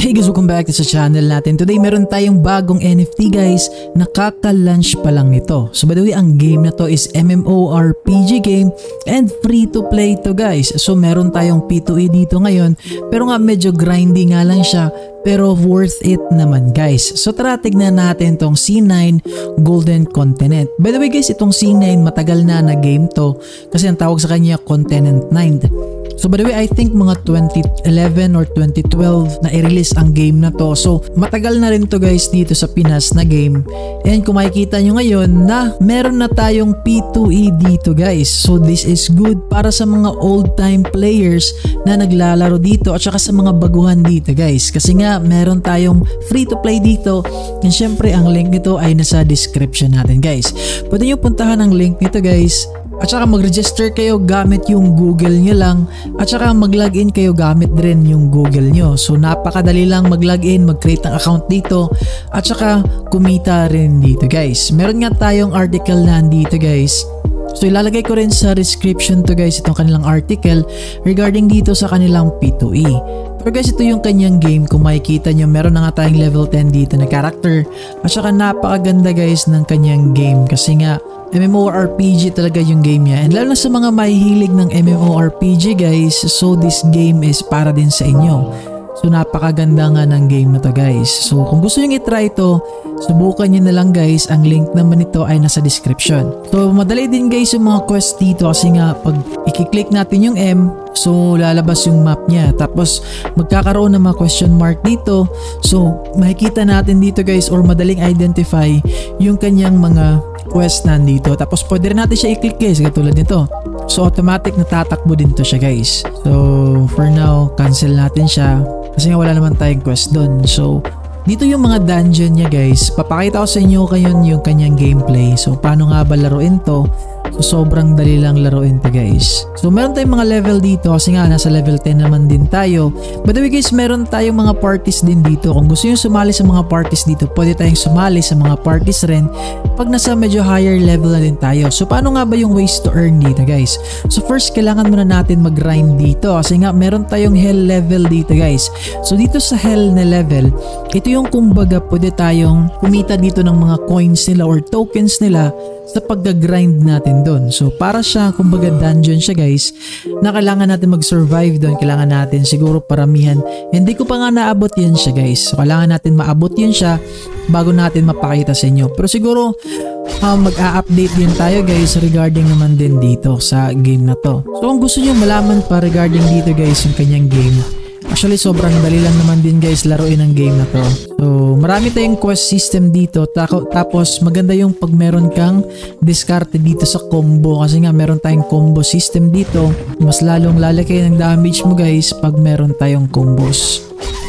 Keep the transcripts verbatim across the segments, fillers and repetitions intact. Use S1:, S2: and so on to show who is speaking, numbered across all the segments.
S1: Hey guys, welcome back to sa channel natin. Today meron tayong bagong N F T guys. Nakaka-launch pa lang nito. So by the way, ang game na to is M M O R P G game and free to play to guys. So meron tayong P two E dito ngayon. Pero nga medyo grindy nga lang siya. Pero worth it naman guys. So tara tignan natin tong C nine Golden Continent. By the way guys, itong C nine matagal na na game to. Kasi ang tawag sa kanya Continent nine. So by the way, I think mga twenty eleven or twenty twelve na i-release ang game na to. So matagal na rin to guys dito sa Pinas na game. And kung makikita nyo ngayon na meron na tayong P two E dito guys. So this is good para sa mga old time players na naglalaro dito at saka sa mga baguhan dito guys. Kasi nga meron tayong free to play dito. And syempre ang link nito ay nasa description natin guys. Pwede nyo puntahan ang link nito guys. At saka mag-register kayo gamit yung Google nyo lang. At saka mag-login kayo gamit din yung Google nyo. So napakadali lang mag-login, mag-create ng account dito. At saka kumita rin dito guys. Meron nga tayong article na dito guys. So ilalagay ko rin sa description to guys itong kanilang article regarding dito sa kanilang P two E. Pero guys, ito yung kanyang game. Kung makikita nyo, meron na nga tayong level ten dito na character. At saka napakaganda guys ng kanyang game. Kasi nga M M O R P G talaga yung game niya. And lalo na sa mga mahihilig ng M M O R P G guys, so this game is para din sa inyo. So napakaganda nga ng game na to guys. So kung gusto nyo i-try ito, subukan nyo na lang guys. Ang link naman nito ay nasa description. So madali din guys yung mga quest dito kasi nga pag i-click natin yung M, so lalabas yung map niya. Tapos magkakaroon ng mga question mark dito. So makikita natin dito guys or madaling identify yung kanyang mga quest nandito. Tapos pwede rin natin siya i-click guys katulad nito. So automatic natatakbo din to siya guys. So for now cancel natin siya kasi nga wala naman tayong quest doon. So dito yung mga dungeon niya guys. Papakita ko sa inyo ngayon yung kanyang gameplay. So paano nga ba laruin to? So sobrang dali lang laruin to guys. So meron tayong mga level dito kasi nga nasa level ten naman din tayo. By the way guys, meron tayong mga parties din dito. Kung gusto nyo sumali sa mga parties dito, pwede tayong sumali sa mga parties rin pag nasa medyo higher level na din tayo. So paano nga ba yung ways to earn dito guys? So first, kailangan muna natin mag-grind dito kasi nga meron tayong hell level dito guys. So dito sa hell na level, ito yung kumbaga pwede tayong kumita dito ng mga coins nila or tokens nila sa pag-grind natin doon. So para siya kumbaga dungeon siya guys na kailangan natin mag-survive doon. Kailangan natin siguro paramihan. Hindi ko pa nga naabot yan siya guys. So kailangan natin maabot yun siya bago natin mapakita sa inyo. Pero siguro um, mag-a-update din tayo guys regarding naman din dito sa game na to. So kung gusto nyo malaman pa regarding dito guys yung kanyang game, actually sobrang dali lang naman din guys laruin ang game na to. So marami tayong quest system dito. Tapos maganda yung pag meron kang diskarte dito sa combo. Kasi nga meron tayong combo system dito. Mas lalong lalaki ng damage mo guys pag meron tayong combos.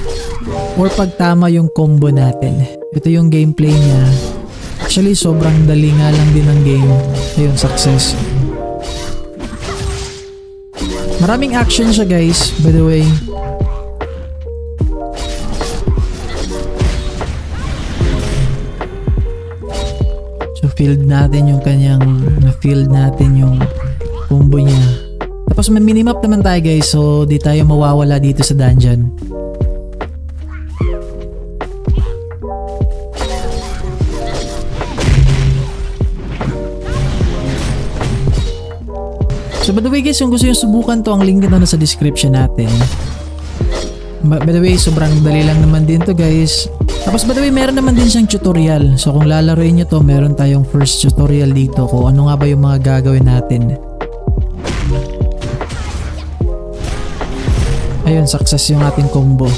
S1: Or pag tama yung combo natin. Ito yung gameplay niya. Actually sobrang dali nga lang din ang game. Ayun, success. Maraming action siya guys, by the way. So field natin yung kanyang na-field natin yung combo niya. Tapos may minimap naman tayo guys, so di tayo mawawala dito sa dungeon. So by the way guys, kung gusto nyo subukan to, ang link nito na sa description natin. By the way, sobrang dali lang naman din to guys. Tapos by the way, meron naman din siyang tutorial. So kung lalaroin nyo to, meron tayong first tutorial dito kung ano nga ba yung mga gagawin natin. Ayun, success yung ating combo.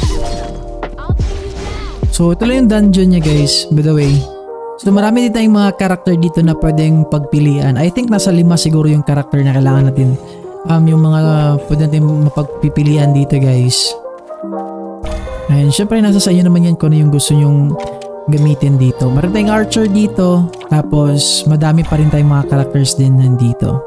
S1: So ito lang yung dungeon niya guys, by the way. So marami din tayong mga character dito na pwedeng pagpilian. I think nasa lima siguro yung character na kailangan natin. Um, yung mga pwede natin mapagpipilian dito guys. And syempre nasa sa inyo naman yan kung ano yung gusto nyong gamitin dito. Meron tayong archer dito. Tapos madami pa rin tayong mga characters din nandito.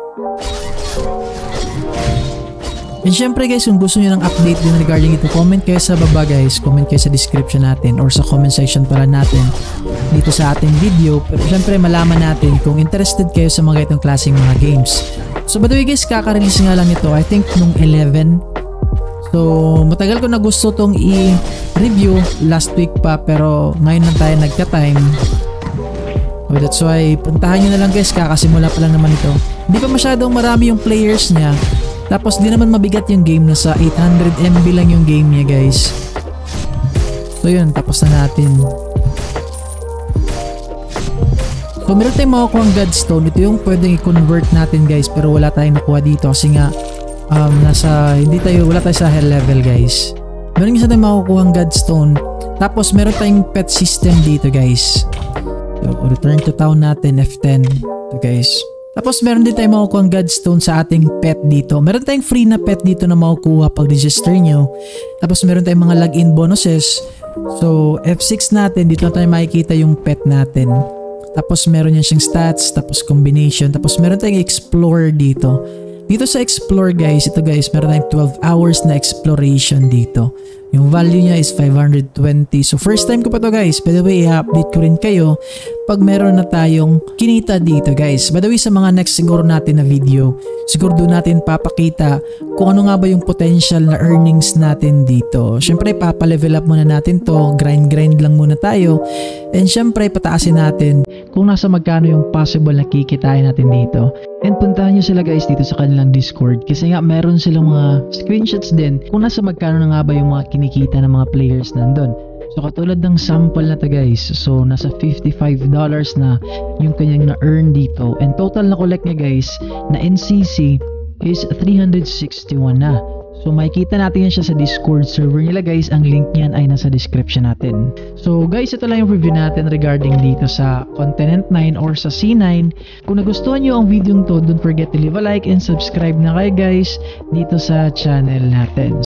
S1: And syempre guys, kung gusto nyo ng update din regarding ito, comment kayo sa baba guys. Comment kayo sa description natin or sa comment section pala natin dito sa ating video. Pero syempre malaman natin kung interested kayo sa mga itong klaseng mga games. So by the way guys, kaka-release nga lang ito. I think nung eleven. So matagal ko na gusto tong i-review last week pa, pero ngayon lang tayo nagka-time. So that's why puntahan nyo na lang guys, kakasimula pa lang naman ito. Hindi pa masyadong marami yung players niya, tapos di naman mabigat yung game, nasa eight hundred M B lang yung game niya guys. So yun, tapos na natin. So meron tayong makukuha ang Godstone. Ito yung pwedeng i-convert natin guys, pero wala tayong nakuha dito kasi nga um, nasa, hindi tayo, wala tayo sa high level guys. Meron isa tayong makukuha ang Godstone. Tapos meron tayong pet system dito guys. So return to town natin, F ten. Ito guys. Tapos meron din tayong makukuha ang Godstone sa ating pet dito. Meron tayong free na pet dito na makukuha pag register nyo. Tapos meron tayong mga login bonuses. So F six natin, dito na tayo makikita yung pet natin. Tapos meron yan siyang stats, tapos combination, tapos meron tayong explore dito. Dito sa explore guys, ito guys, meron tayong twelve hours na exploration dito. Yung value niya is five hundred twenty. So first time ko pa to guys. By the way, i-update ko rin kayo pag meron na tayong kinita dito guys. By the way, sa mga next siguro natin na video, siguro doon natin papakita kung ano nga ba yung potential na earnings natin dito. Syempre, papalevel up muna natin to. Grind-grind lang muna tayo. And syempre, pataasin natin kung nasa magkano yung possible na kikitain natin dito. And puntahan nyo sila guys dito sa kanilang Discord kasi nga meron silang mga screenshots din kung nasa magkano na nga ba yung mga kinikita ng mga players nandun. So katulad ng sample na to guys, so nasa fifty-five dollars na yung kanyang na-earn dito, and total na collect niya guys na N C C is three hundred sixty-one na. So makikita natin yan siya sa Discord server nila guys. Ang link niyan ay nasa description natin. So guys, ito lang yung review natin regarding dito sa Continent nine or sa C nine. Kung nagustuhan nyo ang video to, don't forget to leave a like and subscribe na kayo guys dito sa channel natin.